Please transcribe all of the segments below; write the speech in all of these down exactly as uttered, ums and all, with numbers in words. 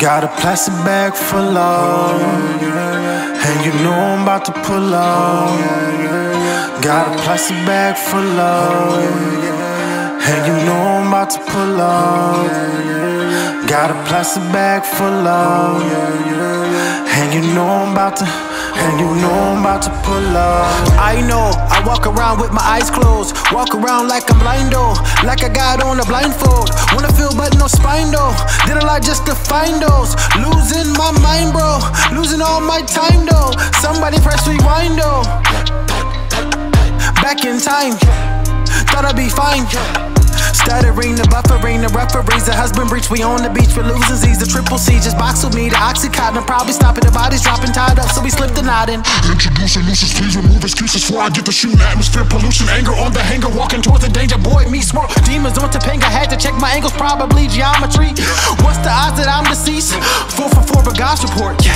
Got a plastic bag full of, and you know I'm about to pull up. Got a plastic bag full of, and you know I'm about to pull up. Got a plastic bag full of, and you know I'm about to, and you know I'm about to pull up. I know, I walk around with my eyes closed. Walk around like I'm blind though, like I got on a blindfold. Wanna feel but no spine though. Did a lot just to find those. Losing my mind bro, losing all my time though. Somebody press rewind though. Back in time, thought I'd be fine. Stuttering, the buffering, the referees, the husband breach. We on the beach with losing Z's, the triple C. Just box with me, the Oxycontin probably stopping. The body's dropping, tied up, so we slipped and nodding. Introducing nuisance, please remove excuses before I get the shooting. Atmosphere pollution, anger on the hanger, walking towards the danger. Boy, me swirl, demons on Topanga. Had to check my angles, probably geometry. What's the odds that I'm deceased? Four for four, but God's report. Yeah.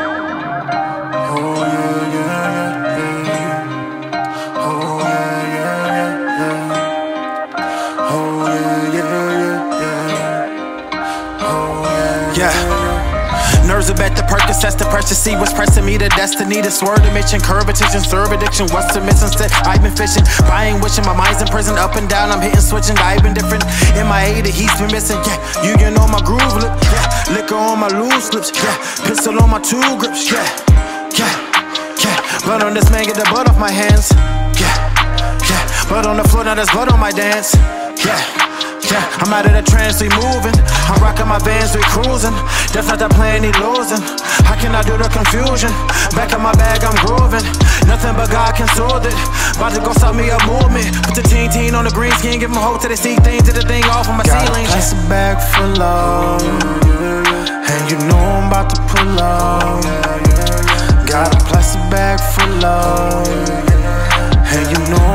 Oh yeah, yeah, yeah. Oh yeah, yeah, yeah. Oh yeah, yeah, yeah. Oh yeah, Yeah. Nerves are bet the Percocets, the pressure, see what's pressing me, the destiny, the swerve, the mission, curve, attention, serve addiction, what's the missing set? I've been fishing, buying, wishing, my mind's in prison, up and down, I'm hitting, switching, I've been different. M I A, the heat's been missing, yeah. You can know my groove lip, yeah. Liquor on my loose lips, yeah. Pistol on my two grips, yeah. Yeah, yeah. Blood on this man, get the blood off my hands, yeah. Yeah. Blood on the floor, now there's blood on my dance, yeah. Yeah, I'm out of the trance, we moving. I'm rocking my Vans, we cruising. That's not the plan, he losing. How can I do the confusion? Back in my bag, I'm grooving. Nothing but God can soothe it. About to go stop me a movement. Put the teen teen on the green skin, give them hope till they see things, to the thing off of my got ceiling. Got a plastic bag full of, and you know I'm about to pull up. Got a plastic bag full of, and you know